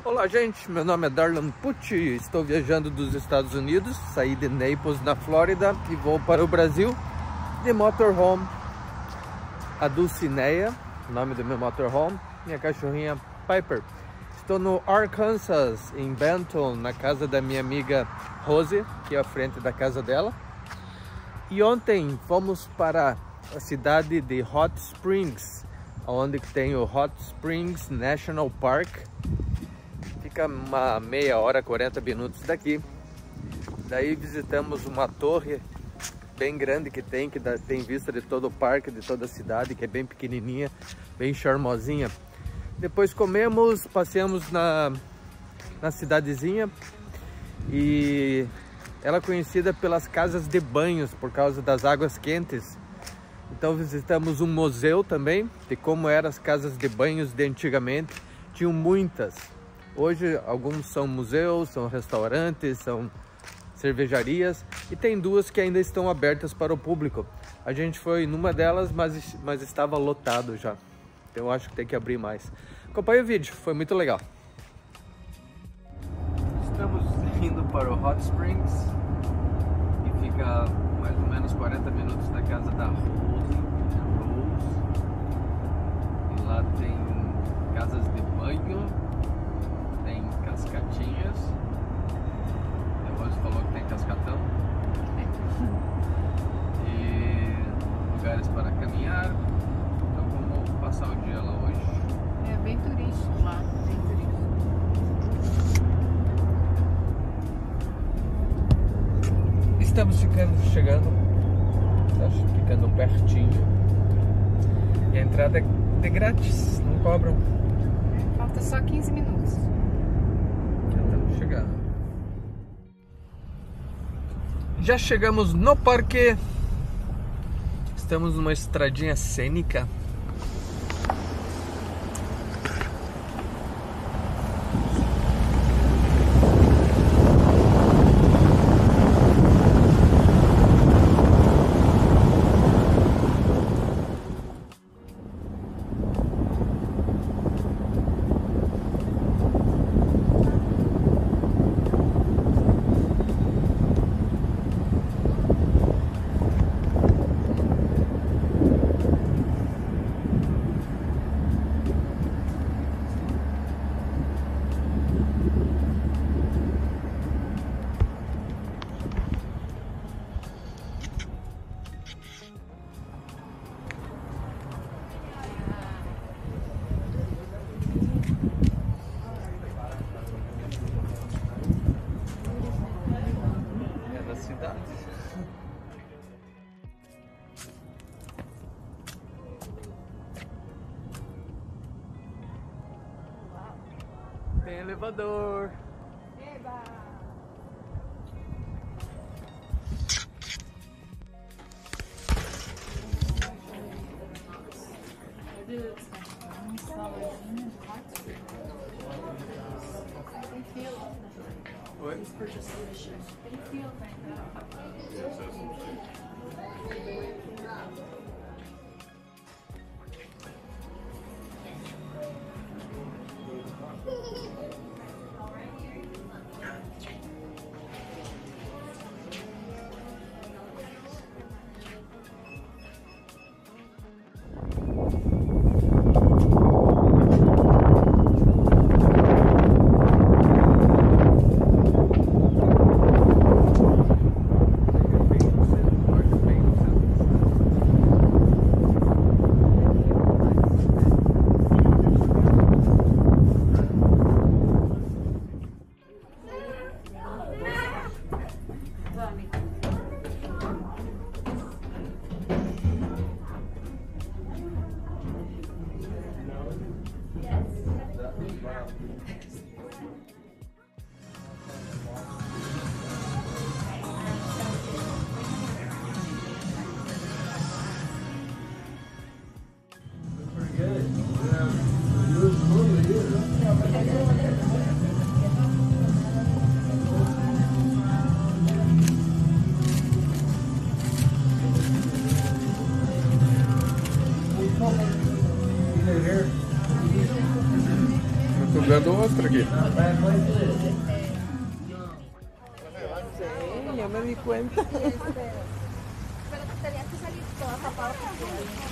Olá gente, meu nome é Darlan Pucci, estou viajando dos Estados Unidos, saí de Naples na Flórida e vou para o Brasil de motorhome. A Dulcinea, nome do meu motorhome, minha cachorrinha Piper. Estou no Arkansas, em Benton, na casa da minha amiga Rose, que é a frente da casa dela. E ontem fomos para a cidade de Hot Springs, onde tem o Hot Springs National Park. Fica uma meia hora, 40 minutos daqui. Daí visitamos uma torre bem grande que tem vista de todo o parque, de toda a cidade, que é bem pequenininha, bem charmosinha. Depois comemos, passeamos na cidadezinha, e ela é conhecida pelas casas de banhos, por causa das águas quentes. Então visitamos um museu também, de como eram as casas de banhos de antigamente. Tinham muitas. Hoje alguns são museus, são restaurantes, são cervejarias, e tem duas que ainda estão abertas para o público. A gente foi numa delas, mas estava lotado já. Então eu acho que tem que abrir mais. Acompanhe o vídeo, foi muito legal. Estamos indo para o Hot Springs, que fica mais ou menos 40 minutos da casa da Rose. E lá tem casas de banho, tem cascatinhas. A Rose falou que tem cascatão. E lugares para caminhar. Então vamos passar o dia lá hoje. É bem turístico lá, bem turístico. Estamos chegando, ficando pertinho. E a entrada é grátis, não cobram. Falta só 15 minutos. Já estamos chegando. Já chegamos no parque. Estamos numa estradinha cênica. Tem elevador. Eba! Oi? vendo ostra aqui. Sí, yo me di cuenta. Pero tenía que salir toda tapada porque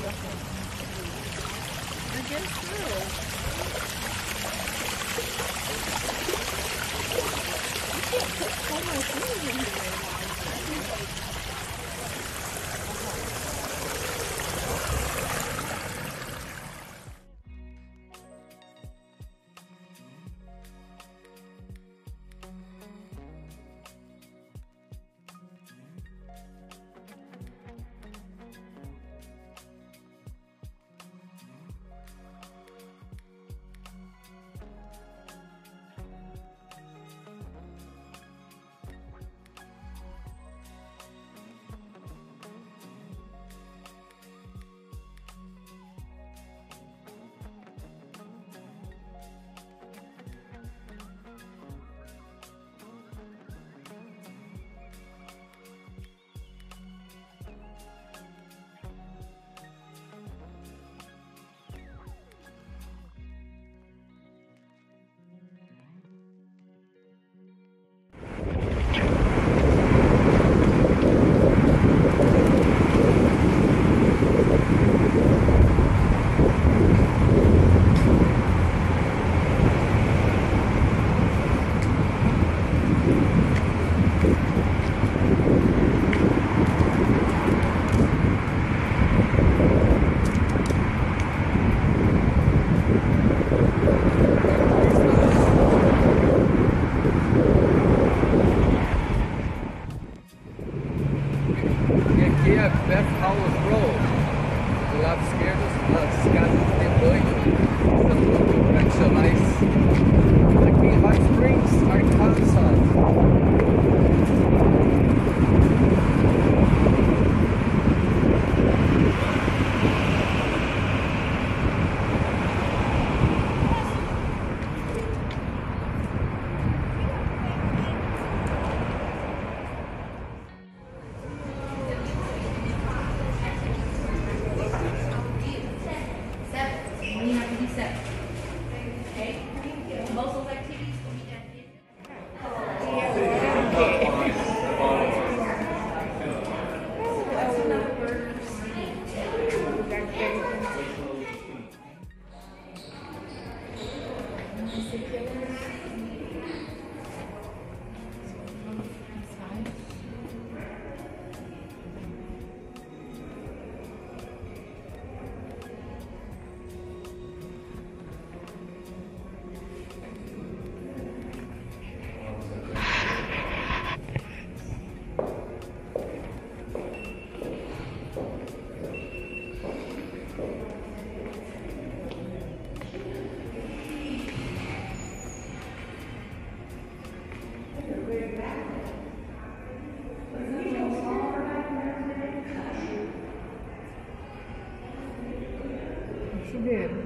chuveiro.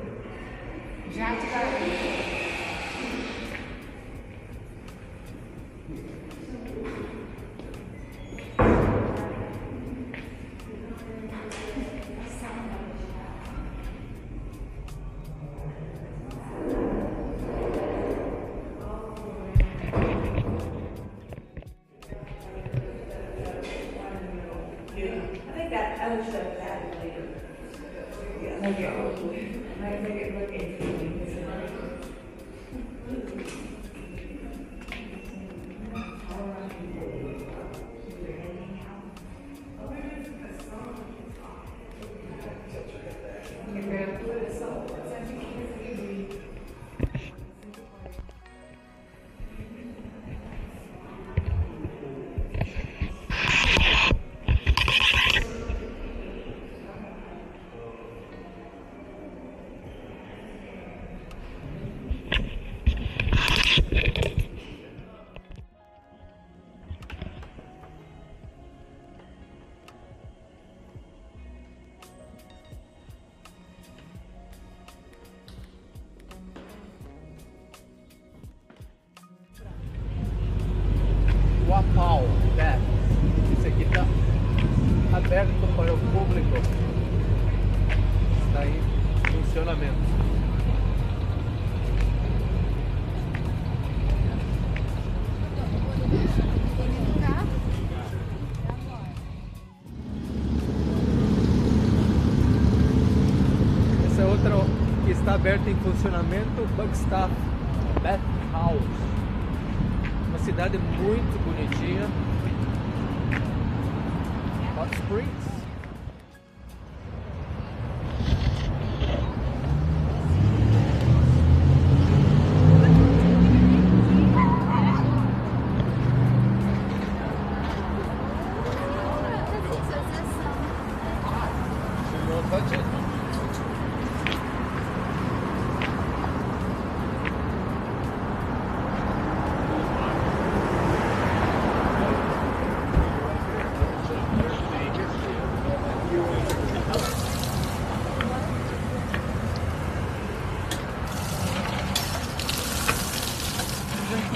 Já te Wapau, né? Isso aqui está aberto para o público, está em funcionamento. aberto em funcionamento, Buckstaff Bath House. Uma cidade muito bonitinha. Hot Springs.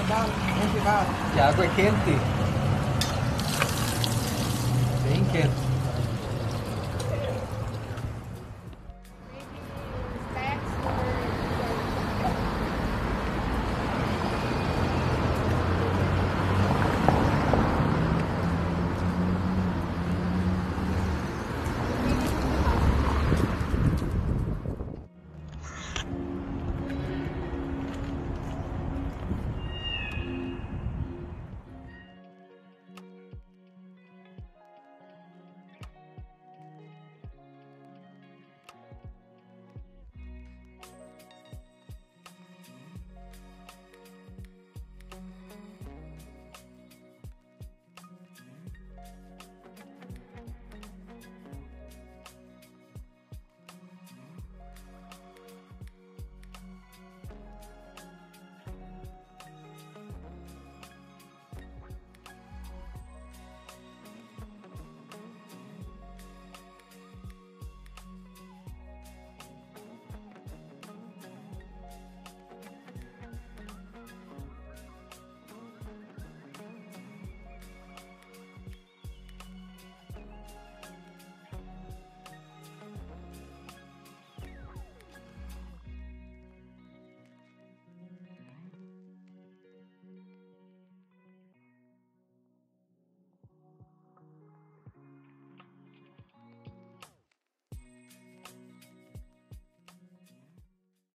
E a água é quente. Bem quente.